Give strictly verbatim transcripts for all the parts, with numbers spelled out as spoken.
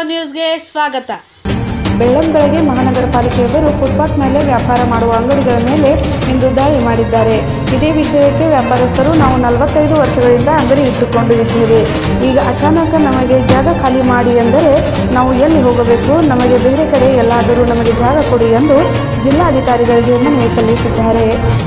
ನ್ಯೂಸ್ಗೆ ಸ್ವಾಗತ. ಬೆಳ್ಳಂಬೆಳಗ್ಗೆ ಮಹಾನಗರ ಪಾಲಿಕೆಯವರು ಫುಟ್ಪಾತ್ ಮೇಲೆ ವ್ಯಾಪಾರ ಮಾಡುವ ಅಂಗಡಿಗಳ ಮೇಲೆ ಇಂದು ದಾಳಿ ಮಾಡಿದ್ದಾರೆ. ಇದೇ ವಿಷಯಕ್ಕೆ ವ್ಯಾಪಾರಸ್ಥರು ನಾವು ನಲವತ್ತೈದು ವರ್ಷಗಳಿಂದ ಅಂಗಡಿ ಇಟ್ಟುಕೊಂಡು ಇದ್ದೇವೆ, ಈಗ ಅಚಾನಕ್ ನಮಗೆ ಜಾಗ ಖಾಲಿ ಮಾಡಿ ಎಂದರೆ ನಾವು ಎಲ್ಲಿ ಹೋಗಬೇಕು, ನಮಗೆ ಬೇರೆ ಕಡೆ ಎಲ್ಲಾದರೂ ನಮಗೆ ಜಾಗ ಕೊಡಿ ಎಂದು ಜಿಲ್ಲಾಧಿಕಾರಿಗಳಿಗೆ ಮನವಿ ಸಲ್ಲಿಸಿದ್ದಾರೆ.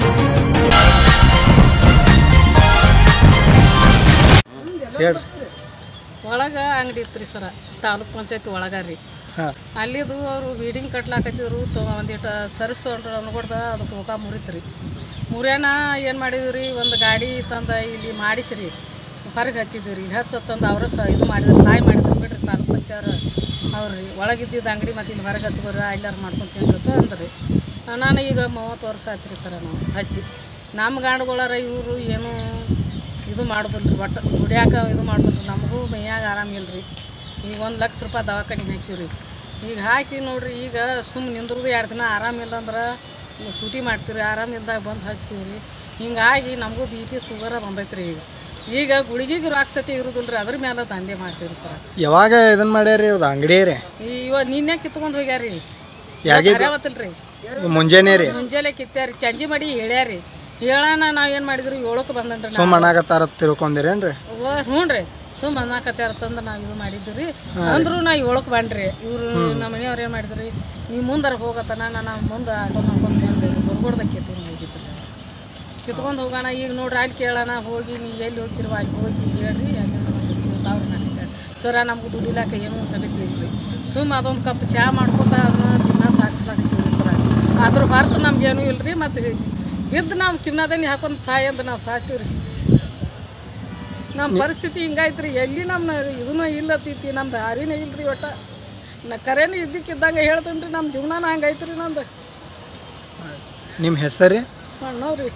ಒಳಗೆ ಅಂಗಡಿ ಇತ್ತು ಸರ, ತಾಲೂಕ್ ಪಂಚಾಯತ್ ಒಳಗ ರೀ. ಅಲ್ಲಿದು ಅವರು ವೀಡಿಂಗ್ ಕಟ್ಲಾಕತ್ತಿದ್ರು, ಒಂದಿಟ್ಟು ಸರಿಸು ಅನ್ಕೊಡ್ದ ಅದಕ್ಕೆ ಮುಖ ಮುರಿತ್ರಿ. ಮುರಿಯೋಣ ಏನು ಮಾಡಿದ್ವಿ ರೀ, ಒಂದು ಗಾಡಿ ತಂದು ಇಲ್ಲಿ ಮಾಡಿಸ್ರಿ, ಹೊರಗೆ ಹಚ್ಚಿದ್ವಿ ರೀ. ಹಚ್ಚತ್ತಂದು ಅವ್ರ ಸಹ ಇದು ಮಾಡಿದ್ರು, ನಾಯಿ ಮಾಡಿದ್ರು ಬಿಡ್ರಿ ತಾಲೂಕ್ ಪಂಚಾಯತ್ ಅವ್ರು ರೀ. ಒಳಗಿದ್ದಿದ್ದು ಅಂಗಡಿ ಮತ್ತು ಇಲ್ಲಿ ಹೊರಗೆ ಹಚ್ಕೋರಿ ಎಲ್ಲಾರು ಮಾಡ್ಕೊಂಡು ತಿನ್ಬೇಕು ಅಂದ್ರಿ. ನಾನು ಈಗ ಮೂವತ್ತು ವರ್ಷ ಆಯ್ತು ರೀ ಸರ ನಾವು ಹಚ್ಚಿ. ನಮ್ಮ ಗಾಂಡುಗಳಾರ ಇವರು ಏನು ಇದು ಮಾಡೋದಿಲ್ಲ ರೀ, ಒಟ್ಟು ದುಡಿಯಾಕ ಇದು ಮಾಡೋದಿಲ್ಲ. ನಮಗೂ ಮೈಯಾಗ ಆರಾಮಿಲ್ಲ ರೀ. ಈಗ ಒಂದು ಲಕ್ಷ ರೂಪಾಯಿ ದವಾಖಾನಿಗೆ ಹಾಕಿವಿ ರೀ. ಈಗ ಹಾಕಿ ನೋಡಿರಿ, ಈಗ ಸುಮ್ಮನೆ ನಿಂದ್ರೂ ಎರಡು ದಿನ ಆರಾಮಿಲ್ಲ ಅಂದ್ರೆ ಸೂಟಿ ಮಾಡ್ತೀವಿ ರೀ, ಆರಾಮಿಲ್ದಾಗ ಬಂದು ಹಚ್ತೀವಿ ರೀ. ಹಿಂಗಾಗಿ ನಮಗೂ ಬಿ ಪಿ ಶುಗರ ಬಂದೈತೆ ರೀ. ಈಗ ಈಗ ಗುಳಿಗೆಗೆ ರಾಕ್ಸತಿ ಇರೋದಿಲ್ಲ ರೀ, ಅದ್ರ ಮೇಲೆ ದಂಧೆ ಮಾಡ್ತೀವಿ ರೀ ಸರ್. ಯಾವಾಗ ಇದನ್ನು ಮಾಡ್ಯಾರಿ ಅದು ಅಂಗಡಿ ರೀ? ಇವಾಗ ನಿನ್ನೆ ಕಿತ್ಕೊಂಡು ಹೋಗ್ಯಾರಿ, ಯಾವತ್ತಲ್ಲ ರೀ ಮುಂಜಾನೆ ರೀ? ಮುಂಜಾನೆ ಕಿತ್ಯಾರಿ, ಚಂಜಿ ಮಾಡಿ ಹೇಳ್ಯಾರಿ. ಹೇಳೋಣ ನಾವು ಏನು ಮಾಡಿದ್ರಿ, ಏಳಕ್ಕೆ ಬಂದನ್ರಿ. ಸುಮ್ಮ ಅನ್ನಾಗತ್ತಾರ ತಿಳ್ಕೊಂಡಿರೇನ್ರಿ? ಹ್ಞೂ ರೀ, ಸುಮ್ಮ ಅನ್ನಾಕತ್ತಾರ ತಂದು ನಾವು ಇದು ಮಾಡಿದ್ವಿ ರೀ. ಅಂದ್ರೂ ನಾ ಏಳಕ್ಕೆ ಬಂದ್ರಿ. ಇವರು ನಮ್ಮ ಮನೆಯವ್ರು ಏನು ಮಾಡಿದ್ರಿ, ನೀವು ಮುಂದಾರ ಹೋಗತ್ತನ, ನಾನು ಮುಂದೆ ಹಾಕೊಂಡು ಹಾಕೊಂಡು ಬಂದೆ ಬರ್ಗೋಡ್ದಾಗ ಕಿತ್ಕೊಂಡು ಹೋಗಿದ್ದು ಕಿತ್ಕೊಂಡು ಹೋಗೋಣ. ಈಗ ನೋಡ್ರಿ ಅಲ್ಲಿ ಕೇಳೋಣ, ಹೋಗಿ ನೀವು ಎಲ್ಲಿ ಹೋಗಿರುವ ಅಲ್ಲಿ ಹೋಗಿ ಹೇಳ್ರಿ, ಅಲ್ಲಿಂದ ಅವ್ರು ಹಾಕಿದ್ದಾರೆ ಸರ. ನಮ್ಗೆ ದುಡಿಲಾಕ ಏನೂ ಸಗತಿ ಇಲ್ರಿ, ಸುಮ್ಮ ಅದೊಂದು ಕಪ್ ಚಹಾ ಮಾಡ್ಕೊತ ಅದನ್ನ ದಿನ ಸಾಗಿಸ್ಲಾಕತ್ತೀವಿ ಸರ. ಅದ್ರ ಹೊರತು ನಮ್ಗೇನೂ ಇಲ್ಲ ರೀ. ಮತ್ತು ಬಿದ್ದು ನಾವು ಚಿನ್ನದಲ್ಲಿ ಹಾಕೊಂಡು ಸಾಯ ಅಂತ ನಾವು ಸಾಕ್ತೀವಿ ರೀ. ನಮ್ಮ ಪರಿಸ್ಥಿತಿ ಹಿಂಗಾಯ್ತು ರೀ. ಎಲ್ಲಿ ನಮ್ಮ ಇದನ್ನ ಇಲ್ಲತ್ತೈತಿ, ನಮ್ಮ ದಾರಿನೇ ಇಲ್ಲ ರೀ. ಒಟ್ಟು ನಾ ಕರೇನು ಇದ್ದಕ್ಕಿದ್ದಂಗೆ ಹೇಳ್ತೀನಿ ರೀ, ನಮ್ಮ ಜೀವನಾನ ಹಂಗಾಯ್ತು ರೀ ನಂದು. ನಿಮ್ಮ ಹೆಸರು ಅಣ್ಣವ್ರಿ.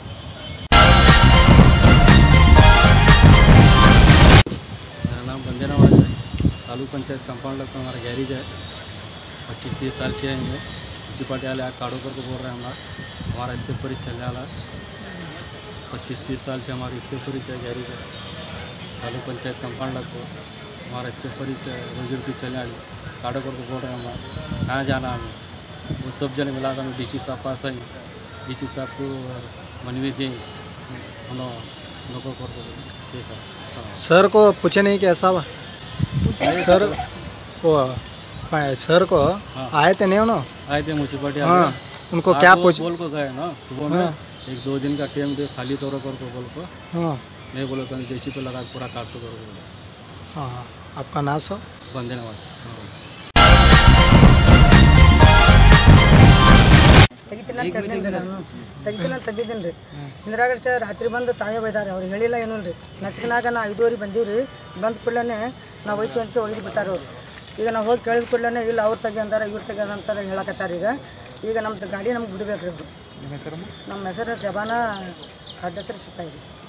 नाम बंदे नवाज है, तालुक पंचायत कंपाउंड लगता हमारा गैरेज है। पच्चीस तीस साल से हैं, मुनसिपालिटी वाले काड़ो कर को बोल रहे हैं हमारा हमारा इसके ऊपर ही चल रहा है। पच्चीस तीस साल से हमारे इसके ऊपर ही गैरेज है, तालुक पंचायत कंपाउंड लगता हमारा इसके ऊपर ही रोजी रोटी चल रही। काड़ो कर को बोल रहे हैं हमारा कहाँ जाना हमें, वो सब जने मिला था। डी सी साहब पास आई, डी सी साहब को मनवी दी, लोगों को देखा। सर को पूछे नहीं कैसा हुआ? सर वो सर को हाँ। आए थे नहीं उन्होंने? आए थे म्यूनसिपालिटी। हाँ, उनको क्या पूछ बोल को गए ना सुबह में। हाँ। एक दो दिन का टाइम दे खाली तौर पर को बोल को। हाँ, नहीं बोलो तो जैसी पे लगा पूरा काट तो करो। हाँ, आपका नाम सो बंदे नवाज ತೆಗಿತೀನಿ ನಾನು ತೆಗಿತೀನಿ ತೆಗಿದ್ದೀನಿ ರೀ. ಇಂದ್ರಾಗಡ್ ಸರ್ ರಾತ್ರಿ ಬಂದು ತಾವೇ ಬೈದಾರೆ, ಅವ್ರು ಹೇಳಿಲ್ಲ ಏನೂ ರೀ. ನಚ್ಕನಾಗ ನಾ ಐದುವರೆ ಬಂದೀವಿ ರೀ. ಬಂದ ಕೂಡಲೇ ನಾವು ಒಯ್ತು ಅಂತ ಒಯ್ದು ಬಿಟ್ಟಾರು. ಈಗ ನಾವು ಹೋಗಿ ಕೇಳಿದ ಕೂಡಲೇ ಇಲ್ಲ ಅವ್ರು ತೆಗಿ ಅಂದಾರ, ಇವ್ರು ತೆಗಿಯೋದು ಅಂತಾರೆ ಹೇಳಕತ್ತಾರೆ. ಈಗ ಈಗ ನಮ್ದು ಗಾಡಿ ನಮ್ಗೆ ಬಿಡಬೇಕು ರೀ. ನಮ್ಮ ಹೆಸರು ಶಬಾನ, ಅಡ್ಡ ಹೆಸರು ಸಿಪಾಯಿ ರೀ.